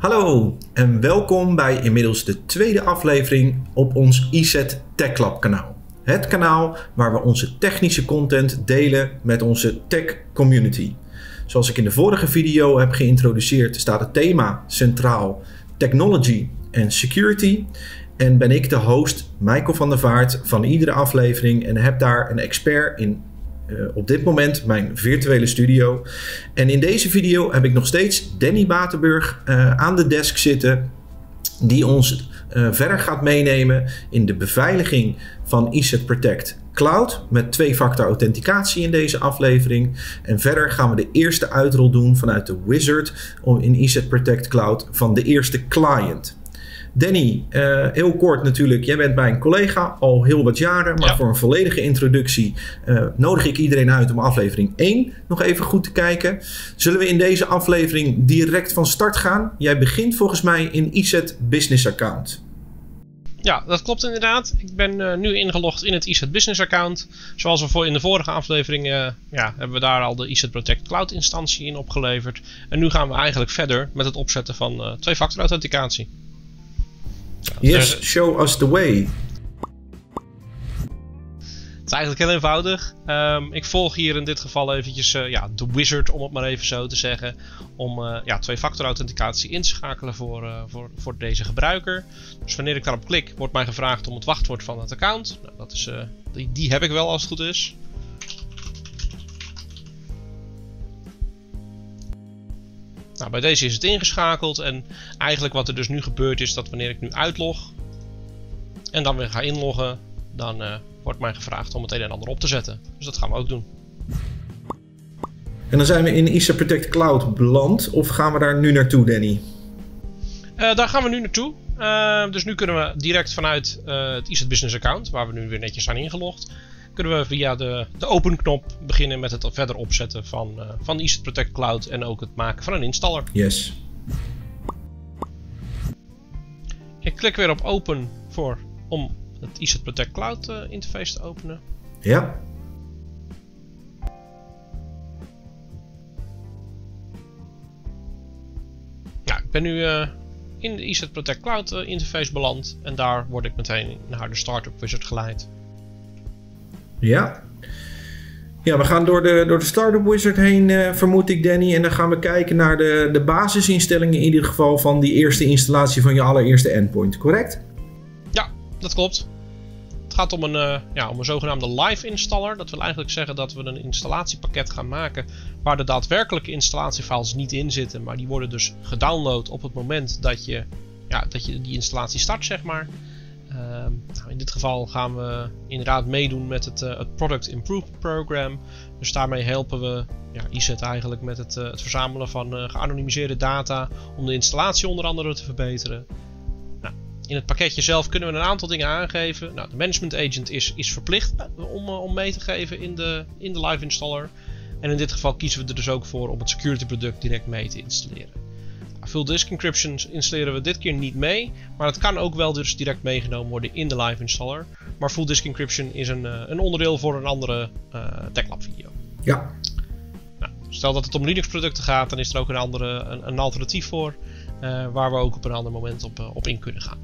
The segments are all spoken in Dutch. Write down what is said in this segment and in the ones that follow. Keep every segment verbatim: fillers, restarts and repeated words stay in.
Hallo en welkom bij inmiddels de tweede aflevering op ons I Z Tech Lab kanaal. Het kanaal waar we onze technische content delen met onze tech community. Zoals ik in de vorige video heb geïntroduceerd staat het thema centraal technology en security. En ben ik de host Michael van der Vaart van iedere aflevering en heb daar een expert in uh, op dit moment mijn virtuele studio. En in deze video heb ik nog steeds Danny Batenburg uh, aan de desk zitten die ons uh, verder gaat meenemen in de beveiliging van I Z Protect Cloud met twee-factor authenticatie in deze aflevering. En verder gaan we de eerste uitrol doen vanuit de wizard in I Z Protect Cloud van de eerste client. Danny, uh, heel kort natuurlijk, jij bent bij een collega al heel wat jaren, maar ja. Voor een volledige introductie uh, nodig ik iedereen uit om aflevering één nog even goed te kijken. Zullen we in deze aflevering direct van start gaan? Jij begint volgens mij in I Z Business Account. Ja, dat klopt inderdaad. Ik ben uh, nu ingelogd in het I Z Business Account. Zoals we voor in de vorige aflevering uh, ja, hebben we daar al de I Z Protect Cloud instantie in opgeleverd. En nu gaan we eigenlijk verder met het opzetten van uh, twee-factor authenticatie. Yes, show us the way. Het is eigenlijk heel eenvoudig. Um, ik volg hier in dit geval eventjes uh, ja, de wizard, om het maar even zo te zeggen. Om uh, ja, twee-factor authenticatie in te schakelen voor, uh, voor, voor deze gebruiker. Dus wanneer ik daarop klik, wordt mij gevraagd om het wachtwoord van het account. Nou, dat is, uh, die, die heb ik wel als het goed is. Nou, bij deze is het ingeschakeld en eigenlijk wat er dus nu gebeurt is dat wanneer ik nu uitlog en dan weer ga inloggen, dan uh, wordt mij gevraagd om het een en ander op te zetten. Dus dat gaan we ook doen. En dan zijn we in I Z Protect Cloud beland, of gaan we daar nu naartoe, Danny? Uh, daar gaan we nu naartoe. Uh, dus nu kunnen we direct vanuit uh, het I Z Business Account, waar we nu weer netjes zijn ingelogd, kunnen we via de, de open knop beginnen met het verder opzetten van, uh, van I Z Protect Cloud en ook het maken van een installer. Yes. Ik klik weer op open voor, om het I Z Protect Cloud uh, interface te openen. Ja. Ja, ik ben nu uh, in de I Z Protect Cloud uh, interface beland en daar word ik meteen naar de Startup Wizard geleid. Ja. Ja, we gaan door de, door de Startup Wizard heen, uh, vermoed ik, Danny. En dan gaan we kijken naar de, de basisinstellingen in ieder geval van die eerste installatie van je allereerste endpoint, correct? Ja, dat klopt. Het gaat om een, uh, ja, om een zogenaamde live installer. Dat wil eigenlijk zeggen dat we een installatiepakket gaan maken waar de daadwerkelijke installatiefiles niet in zitten. Maar die worden dus gedownload op het moment dat je, ja, dat je die installatie start, zeg maar. Uh, nou, in dit geval gaan we inderdaad meedoen met het, uh, het Product Improvement Program. Dus daarmee helpen we ja, I Z eigenlijk met het, uh, het verzamelen van uh, geanonimiseerde data om de installatie onder andere te verbeteren. Nou, in het pakketje zelf kunnen we een aantal dingen aangeven. Nou, de Management Agent is, is verplicht om, uh, om mee te geven in de, in de live installer. En in dit geval kiezen we er dus ook voor om het security product direct mee te installeren. Full Disk Encryption installeren we dit keer niet mee, maar het kan ook wel dus direct meegenomen worden in de live installer. Maar Full Disk Encryption is een, uh, een onderdeel voor een andere uh, Tech Lab video. Ja. Nou, stel dat het om Linux producten gaat, dan is er ook een, andere, een, een alternatief voor, uh, waar we ook op een ander moment op, uh, op in kunnen gaan.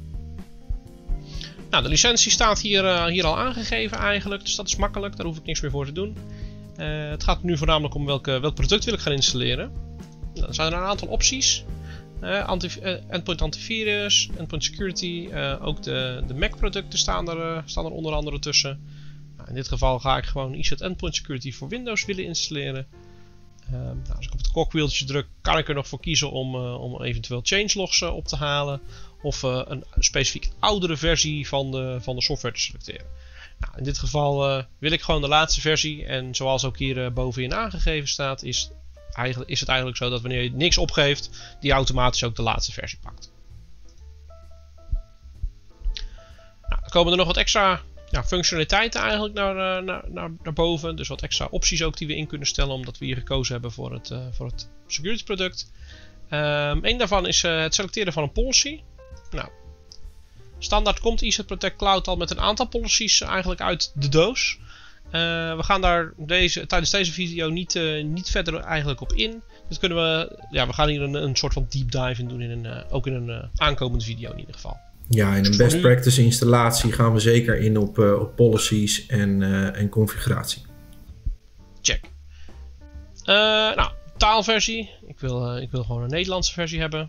Nou, de licentie staat hier, uh, hier al aangegeven eigenlijk, dus dat is makkelijk, daar hoef ik niks meer voor te doen. Uh, het gaat nu voornamelijk om welke, welk product wil ik gaan installeren. Nou, dan zijn er een aantal opties. Uh, anti, uh, endpoint antivirus, endpoint security, uh, ook de, de Mac producten staan er, uh, staan er onder andere tussen. Nou, in dit geval ga ik gewoon I Z endpoint security voor Windows willen installeren. Uh, nou, als ik op het cogwheeltje druk, kan ik er nog voor kiezen om, uh, om eventueel changelogs uh, op te halen. Of uh, een specifiek oudere versie van de, van de software te selecteren. Nou, in dit geval uh, wil ik gewoon de laatste versie. En zoals ook hier uh, bovenin aangegeven staat, is Eigenlijk is het eigenlijk zo dat wanneer je niks opgeeft, die automatisch ook de laatste versie pakt. Nou, dan komen er nog wat extra ja, functionaliteiten eigenlijk naar, naar, naar, naar boven. Dus wat extra opties ook die we in kunnen stellen, omdat we hier gekozen hebben voor het, uh, voor het security product. Um, Eén daarvan is uh, het selecteren van een policy. Nou, standaard komt I Z Protect Cloud al met een aantal policies eigenlijk uit de doos. Uh, we gaan daar deze, tijdens deze video niet, uh, niet verder eigenlijk op in. Dat kunnen we, ja, we gaan hier een, een soort van deep dive in doen, in een, uh, ook in een uh, aankomende video in ieder geval. Ja, in een best practice installatie gaan we zeker in op, uh, op policies en, uh, en configuratie. Check. Uh, nou, taalversie. Ik wil, uh, ik wil gewoon een Nederlandse versie hebben.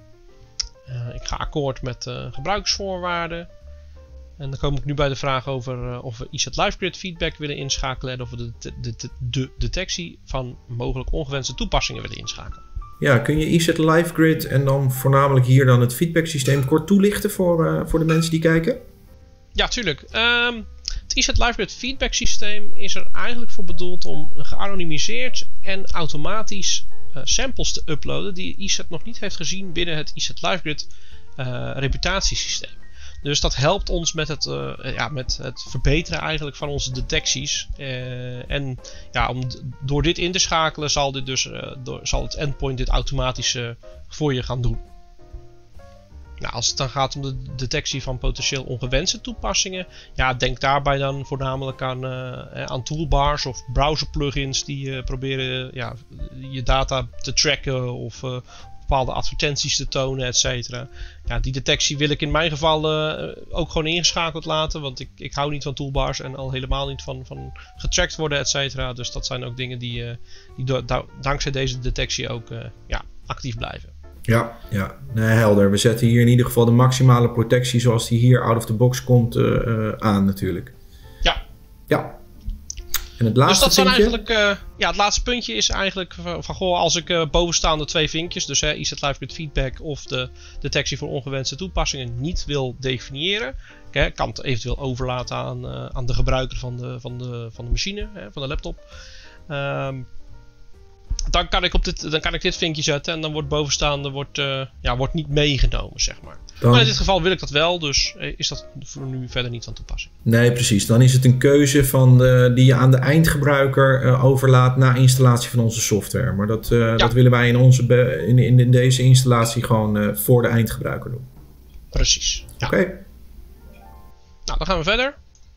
Uh, ik ga akkoord met uh, gebruikersvoorwaarden. En dan kom ik nu bij de vraag over uh, of we I Z LiveGrid feedback willen inschakelen en of we de, de, de, de detectie van mogelijk ongewenste toepassingen willen inschakelen. Ja, kun je I Z LiveGrid en dan voornamelijk hier dan het feedback systeem kort toelichten voor, uh, voor de mensen die kijken? Ja, tuurlijk. Um, het I Z LiveGrid feedback systeem is er eigenlijk voor bedoeld om geanonimiseerd en automatisch uh, samples te uploaden die I Z nog niet heeft gezien binnen het I Z LiveGrid uh, reputatiesysteem. Dus dat helpt ons met het, uh, ja, met het verbeteren eigenlijk van onze detecties. Uh, en ja, om d- door dit in te schakelen zal, dit dus, uh, door, zal het endpoint dit automatisch uh, voor je gaan doen. Nou, als het dan gaat om de detectie van potentieel ongewenste toepassingen, ja, denk daarbij dan voornamelijk aan, uh, aan toolbars of browser plugins die uh, proberen ja, je data te tracken of uh, bepaalde advertenties te tonen, et cetera. Ja, die detectie wil ik in mijn geval uh, ook gewoon ingeschakeld laten, want ik, ik hou niet van toolbars en al helemaal niet van, van getracked worden, et cetera. Dus dat zijn ook dingen die, uh, die do- da- dankzij deze detectie ook uh, ja, actief blijven. Ja, ja. Nee, helder. We zetten hier in ieder geval de maximale protectie zoals die hier out of the box komt uh, uh, aan natuurlijk. Ja. Ja. En het laatste dus dat puntje? zijn eigenlijk, uh, ja, het laatste puntje is eigenlijk van, van goh, als ik uh, bovenstaande twee vinkjes, dus uh, I Z LiveGrid feedback of de detectie voor ongewenste toepassingen niet wil definiëren, ik kan het eventueel overlaten aan, uh, aan de gebruiker van de, van de, van de machine, hè, van de laptop. Um, Dan kan, ik op dit, dan kan ik dit vinkje zetten en dan wordt bovenstaande wordt, uh, ja, wordt niet meegenomen, zeg maar. Dan... Maar in dit geval wil ik dat wel, dus is dat voor nu verder niet van toepassing. Nee, precies. Dan is het een keuze van de, die je aan de eindgebruiker uh, overlaat na installatie van onze software. Maar dat, uh, ja. dat willen wij in, onze be- in, in, in deze installatie gewoon uh, voor de eindgebruiker doen. Precies. Ja. Oké. Okay. Nou, dan gaan we verder.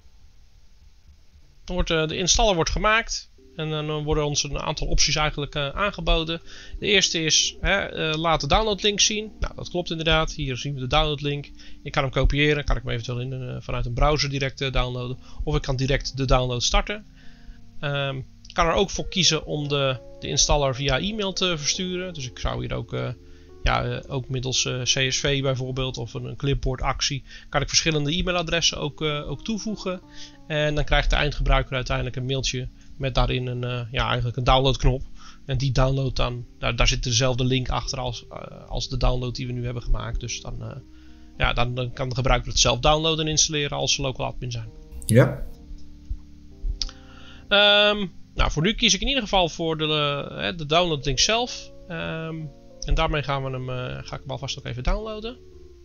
Dan wordt, uh, de installer wordt gemaakt. En dan worden ons een aantal opties eigenlijk uh, aangeboden. De eerste is, hè, uh, laat de downloadlink zien. Nou, dat klopt inderdaad. Hier zien we de downloadlink. Ik kan hem kopiëren. Kan ik hem eventueel in, uh, vanuit een browser direct uh, downloaden. Of ik kan direct de download starten. Um, ik kan er ook voor kiezen om de, de installer via e-mail te versturen. Dus ik zou hier ook, uh, ja, uh, ook middels uh, C S V bijvoorbeeld of een, een clipboard actie, kan ik verschillende e-mailadressen ook, uh, ook toevoegen. En dan krijgt de eindgebruiker uiteindelijk een mailtje met daarin een, uh, ja, eigenlijk een downloadknop. En die download dan, daar, daar zit dezelfde link achter als, uh, als de download die we nu hebben gemaakt. Dus dan, uh, ja, dan, dan kan de gebruiker het zelf downloaden en installeren als ze local admin zijn. Ja. Um, nou, voor nu kies ik in ieder geval voor de, uh, de downloadlink zelf. Um, en daarmee gaan we hem, uh, ga ik hem alvast ook even downloaden.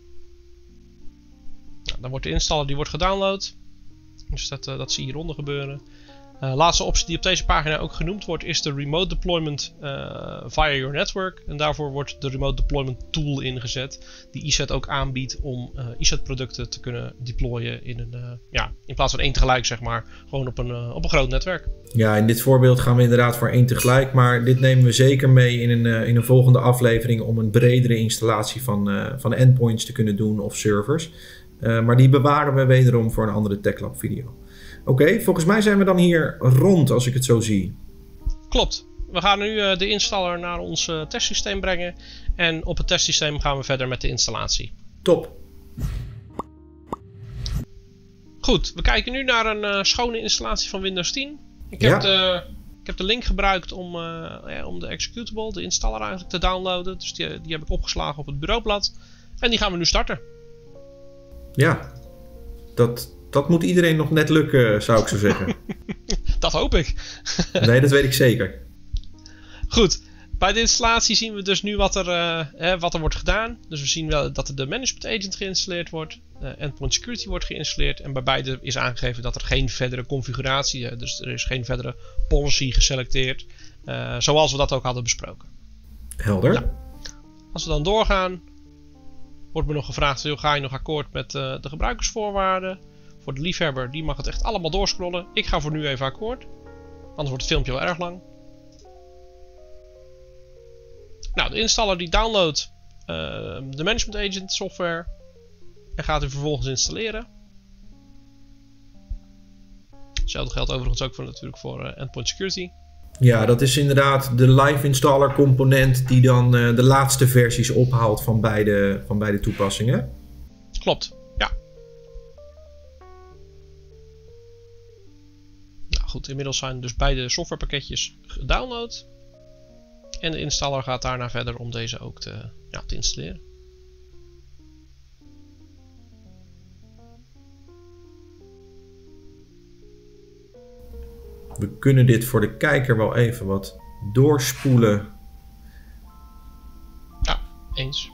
Nou, dan wordt de installer die wordt gedownload. Dus dat, uh, dat zie je hieronder gebeuren. Uh, laatste optie die op deze pagina ook genoemd wordt is de remote deployment uh, via your network. En daarvoor wordt de remote deployment tool ingezet die I Z ook aanbiedt om uh, I Z producten te kunnen deployen in, een, uh, ja, in plaats van één tegelijk, zeg maar, gewoon op een, uh, op een groot netwerk. Ja, in dit voorbeeld gaan we inderdaad voor één tegelijk, maar dit nemen we zeker mee in een, uh, in een volgende aflevering om een bredere installatie van, uh, van endpoints te kunnen doen of servers. Uh, maar die bewaren we wederom voor een andere TechLab video. Oké, okay, volgens mij zijn we dan hier rond als ik het zo zie. Klopt. We gaan nu uh, de installer naar ons uh, testsysteem brengen. En op het testsysteem gaan we verder met de installatie. Top. Goed, we kijken nu naar een uh, schone installatie van Windows tien. Ik heb, ja. de, ik heb de link gebruikt om, uh, ja, om de executable, de installer eigenlijk te downloaden. Dus die, die heb ik opgeslagen op het bureaublad. En die gaan we nu starten. Ja, dat... Dat moet iedereen nog net lukken, zou ik zo zeggen. Dat hoop ik. Nee, dat weet ik zeker. Goed, bij de installatie zien we dus nu wat er, uh, eh, wat er wordt gedaan. Dus we zien wel dat er de management agent geïnstalleerd wordt. Uh, endpoint security wordt geïnstalleerd. En bij beide is aangegeven dat er geen verdere configuratie is. Dus er is geen verdere policy geselecteerd. Uh, zoals we dat ook hadden besproken. Helder. Nou, als we dan doorgaan, wordt me nog gevraagd, ga je nog akkoord met uh, de gebruikersvoorwaarden? Voor de liefhebber, die mag het echt allemaal doorscrollen. Ik ga voor nu even akkoord. Anders wordt het filmpje wel erg lang. Nou, de installer die downloadt uh, de Management Agent software. En gaat u vervolgens installeren. Hetzelfde geldt overigens ook voor, natuurlijk voor uh, Endpoint Security. Ja, dat is inderdaad de live installer component die dan uh, de laatste versies ophaalt van beide, van beide toepassingen. Klopt, ja. Nou goed, inmiddels zijn dus beide softwarepakketjes gedownload. En de installer gaat daarna verder om deze ook te, ja, te installeren. We kunnen dit voor de kijker wel even wat doorspoelen. Ja, eens.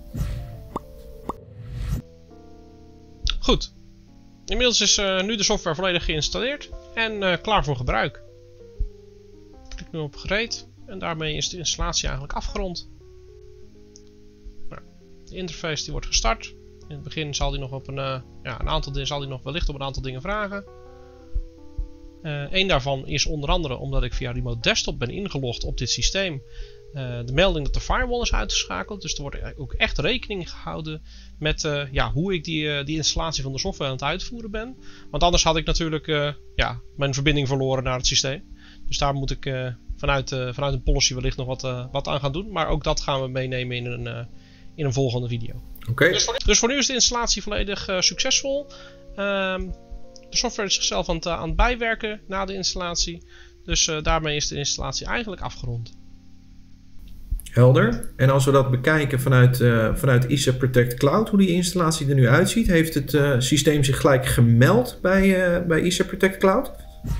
Goed. Inmiddels is uh, nu de software volledig geïnstalleerd en uh, klaar voor gebruik. Ik klik nu op gereed en daarmee is de installatie eigenlijk afgerond. Nou, de interface die wordt gestart. In het begin zal die nog op een, uh, ja, een aantal dingen zal die nog wellicht op een aantal dingen vragen. Uh, een daarvan is onder andere omdat ik via Remote Desktop ben ingelogd op dit systeem. Uh, de melding dat de firewall is uitgeschakeld. Dus er wordt ook echt rekening gehouden met uh, ja, hoe ik die, uh, die installatie van de software aan het uitvoeren ben. Want anders had ik natuurlijk uh, ja, mijn verbinding verloren naar het systeem. Dus daar moet ik uh, vanuit, uh, vanuit een policy wellicht nog wat, uh, wat aan gaan doen. Maar ook dat gaan we meenemen in een, uh, in een volgende video. Okay. Dus, voor, dus voor nu is de installatie volledig uh, succesvol. Um, De software is zichzelf aan het, aan het bijwerken na de installatie. Dus uh, daarmee is de installatie eigenlijk afgerond. Helder. En als we dat bekijken vanuit, uh, vanuit I S A Protect Cloud, hoe die installatie er nu uitziet, heeft het uh, systeem zich gelijk gemeld bij, uh, bij I S A Protect Cloud?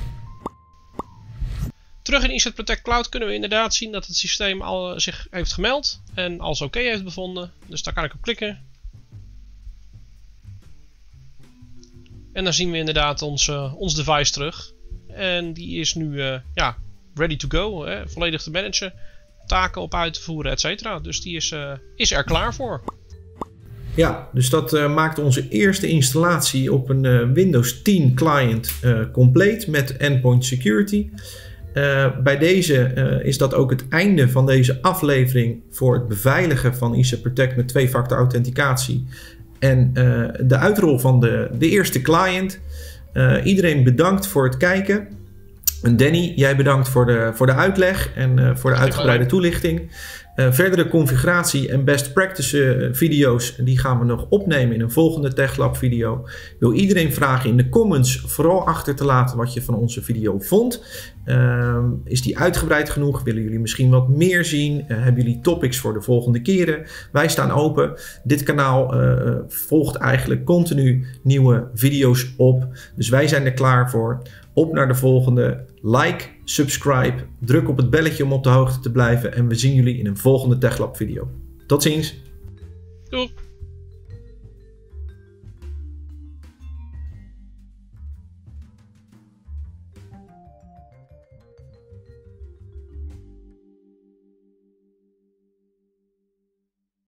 Terug in I S A Protect Cloud kunnen we inderdaad zien dat het systeem al uh, zich heeft gemeld en als oké heeft bevonden. Dus daar kan ik op klikken. En dan zien we inderdaad ons, uh, ons device terug. En die is nu uh, ja, ready to go. Hè, volledig te managen. Taken op uit te voeren, et cetera. Dus die is, uh, is er klaar voor. Ja, dus dat uh, maakt onze eerste installatie op een uh, Windows tien client uh, compleet met Endpoint Security. Uh, bij deze uh, is dat ook het einde van deze aflevering voor het beveiligen van I S A Protect met twee-factor authenticatie. En uh, de uitrol van de, de eerste client. Uh, iedereen bedankt voor het kijken. En Danny, jij bedankt voor de, voor de uitleg en uh, voor de uitgebreide toelichting. Uh, verdere configuratie en best practice video's die gaan we nog opnemen in een volgende TechLab video. Ik wil iedereen vragen in de comments vooral achter te laten wat je van onze video vond. Uh, is die uitgebreid genoeg? Willen jullie misschien wat meer zien? Uh, hebben jullie topics voor de volgende keren? Wij staan open. Dit kanaal uh, volgt eigenlijk continu nieuwe video's op. Dus wij zijn er klaar voor. Op naar de volgende. Like, subscribe, druk op het belletje om op de hoogte te blijven. En we zien jullie in een volgende TechLab video. Tot ziens. Doei.